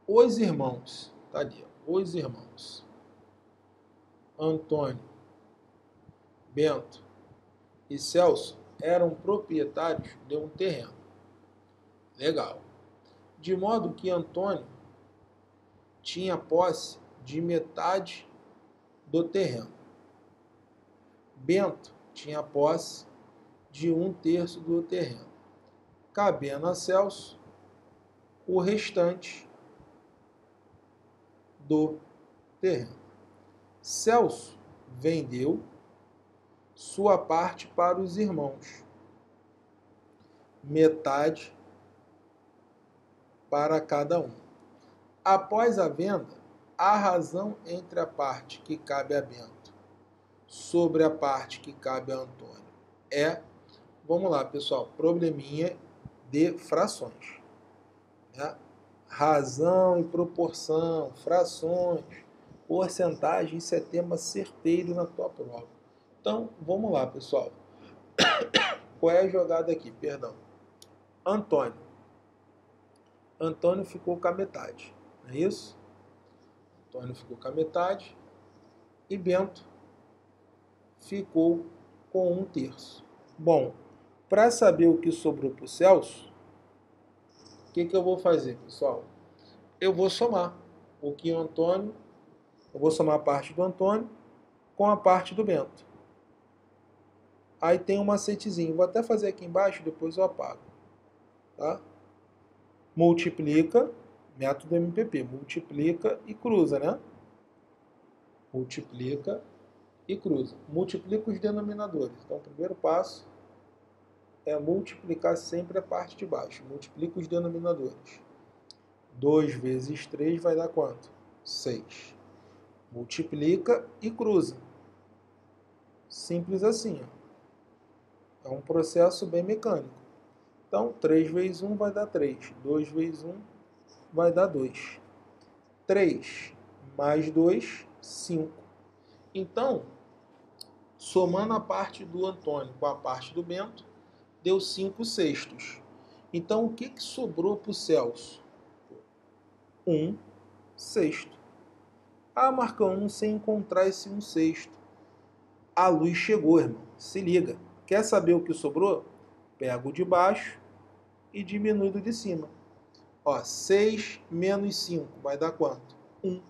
Os irmãos, tá ali, ó, os irmãos Antônio, Bento e Celso eram proprietários de um terreno. Legal. De modo que Antônio tinha posse de metade do terreno. Bento tinha posse de 1/3 do terreno, cabendo a Celso o restante do terreno. Celso vendeu sua parte para os irmãos, metade para cada um. Após a venda, a razão entre a parte que cabe a Bento sobre a parte que cabe a Antônio é, vamos lá pessoal, probleminha de frações, né? Razão e proporção, frações, porcentagem, isso é tema certeiro na tua prova. Então, vamos lá, pessoal. Qual é a jogada aqui? Perdão. Antônio ficou com a metade, não é isso? Antônio ficou com a metade e Bento ficou com 1/3. Bom, para saber o que sobrou para o Celso, o que eu vou fazer, pessoal? Eu vou somar o que o Antônio, eu vou somar a parte do Antônio com a parte do Bento. Aí tem um macetezinho, vou até fazer aqui embaixo, depois eu apago. Tá? Multiplica, método MPP, multiplica e cruza, né? Multiplica e cruza. Multiplica os denominadores. Então, o primeiro passo é multiplicar sempre a parte de baixo. Multiplica os denominadores. 2 vezes 3 vai dar quanto? 6. Multiplica e cruza. Simples assim, ó. É um processo bem mecânico. Então, 3 vezes 1 vai dar 3. 2 vezes 1 vai dar 2. 3 mais 2, 5. Então, somando a parte do Antônio com a parte do Bento, deu 5/6. Então, o que sobrou para o Celso? 1/6. Ah, Marcão, não sei encontrar esse 1/6. A luz chegou, irmão. Se liga. Quer saber o que sobrou? Pega o de baixo e diminui o de cima. Ó, 6 menos 5 vai dar quanto? 1.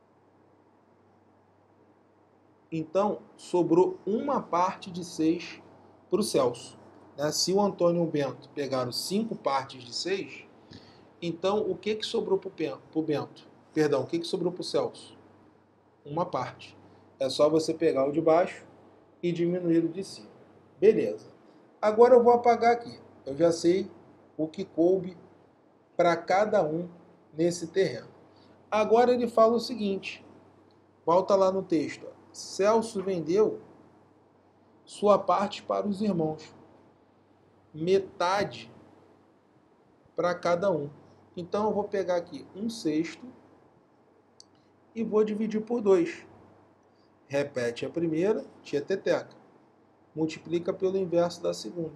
Então, sobrou uma parte de 6 para o Celso. Né? Se o Antônio e o Bento pegaram 5 partes de 6, então o que sobrou para o Bento? Perdão, o que sobrou para o Celso? Uma parte. É só você pegar o de baixo e diminuir o de cima. Beleza. Agora eu vou apagar aqui. Eu já sei o que coube para cada um nesse terreno. Agora ele fala o seguinte. Volta lá no texto. Ó. Celso vendeu sua parte para os irmãos. Metade para cada um. Então eu vou pegar aqui 1/6 e vou dividir por 2. Repete a primeira, tieteteca. Multiplica pelo inverso da segunda.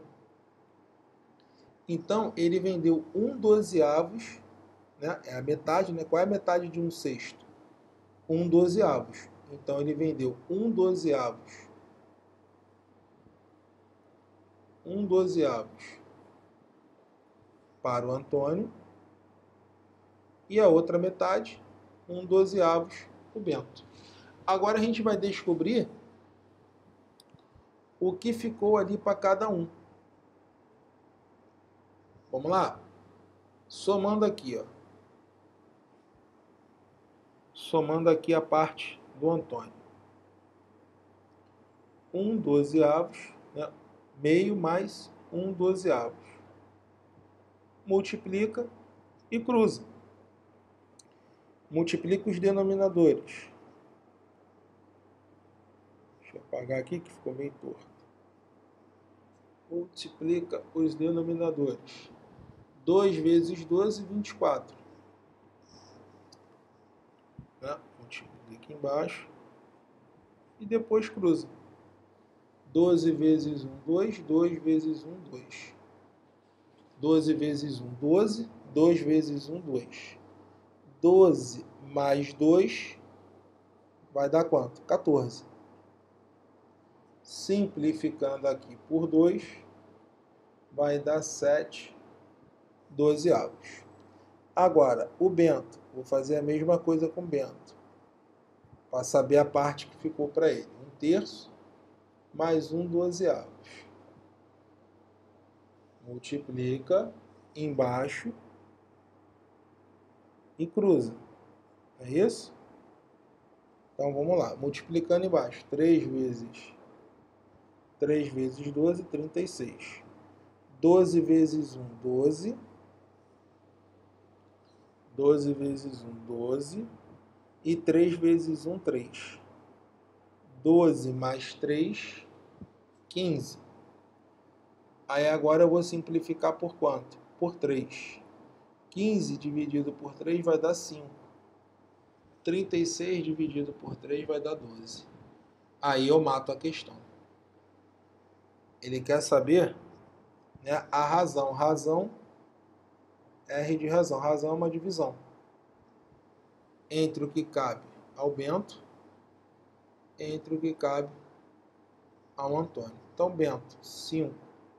Então, ele vendeu 1/12, né? É a metade, né? Qual é a metade de 1/6? 1/12. Então, ele vendeu 1/12. 1/12 para o Antônio. E a outra metade, 1/12 para o Bento. Agora a gente vai descobrir o que ficou ali para cada um. Vamos lá? Somando aqui, ó. Somando aqui a parte do Antônio. 1/12, né? Meio mais 1/12. Multiplica e cruza. Multiplica os denominadores. Deixa eu apagar aqui que ficou meio torto. Multiplica os denominadores. 2 vezes 12, 24. Né? Multiplica embaixo. E depois cruza. 12 vezes 1, 2. 2 vezes 1, 2. 12 vezes 1, 12. 2 vezes 1, 2. 12 mais 2 vai dar quanto? 14. Simplificando aqui por 2, vai dar 7 dozeavos. Agora, o Bento. Vou fazer a mesma coisa com o Bento. Para saber a parte que ficou para ele. 1/3 mais 1 dozeavos. Multiplica embaixo e cruza. É isso? Então vamos lá. Multiplicando embaixo. 3 vezes 12, 36. 12 vezes 1, 12. 12 vezes 1, 12. E 3 vezes 1, 3. 12 mais 3, 15. Aí agora eu vou simplificar por quanto? Por 3. 15 dividido por 3 vai dar 5. 36 dividido por 3 vai dar 12. Aí eu mato a questão. Ele quer saber, né, a razão. Razão, R de razão. Razão é uma divisão entre o que cabe ao Bento, entre o que cabe ao Antônio. Então, Bento, 5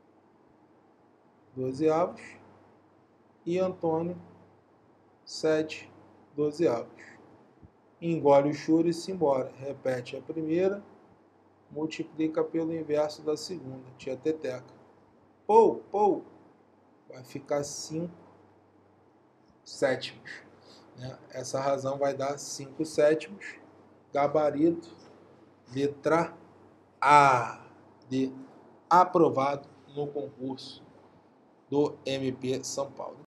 dozeavos e Antônio, 7 dozeavos. Engole o choro e se embora. Repete a primeira, multiplica pelo inverso da segunda. Tia Teteca. Pou. Vai ficar 5 sétimos. Né? Essa razão vai dar 5 sétimos. Gabarito, letra A de aprovado no concurso do MP São Paulo.